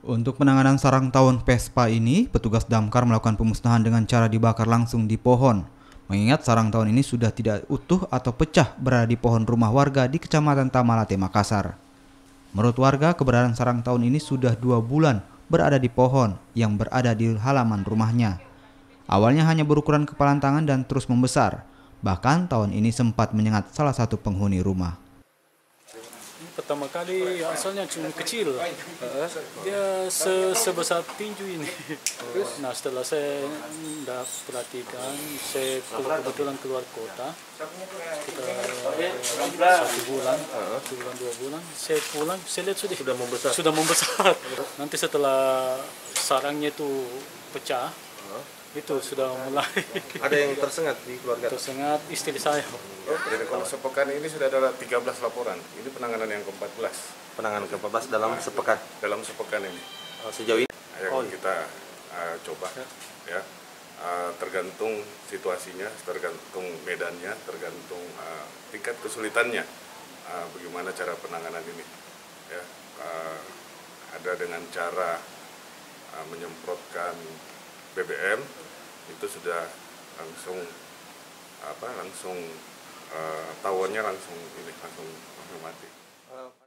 Untuk penanganan sarang tawon Vespa ini, petugas damkar melakukan pemusnahan dengan cara dibakar langsung di pohon. Mengingat sarang tawon ini sudah tidak utuh atau pecah berada di pohon rumah warga di Kecamatan Tamalate, Makassar. Menurut warga, keberadaan sarang tawon ini sudah 2 bulan berada di pohon yang berada di halaman rumahnya. Awalnya hanya berukuran kepalan tangan dan terus membesar. Bahkan tawon ini sempat menyengat salah satu penghuni rumah. Pertama kali asalnya cuma kecil, dia sebesar tinju ini. Nah setelah saya perhatikan, saya kebetulan keluar kota, sekitar 1 bulan, 2 bulan, saya pulang, saya lihat sudah membesar. Nanti setelah sarangnya itu pecah, itu sudah mulai. Ada yang tersengat di keluarga? Tersengat istri saya. Jadi kalau sepekan ini sudah ada 13 laporan. Ini penanganan yang ke-14. Penanganan ke-14 dalam sepekan? Dalam sepekan ini. Sejauh ini? Yang kita coba ya. Tergantung situasinya, tergantung medannya, tergantung tingkat kesulitannya. Bagaimana cara penanganan ini? Ya, ada dengan cara menyemprotkan BBM, itu sudah langsung tawonnya langsung mati.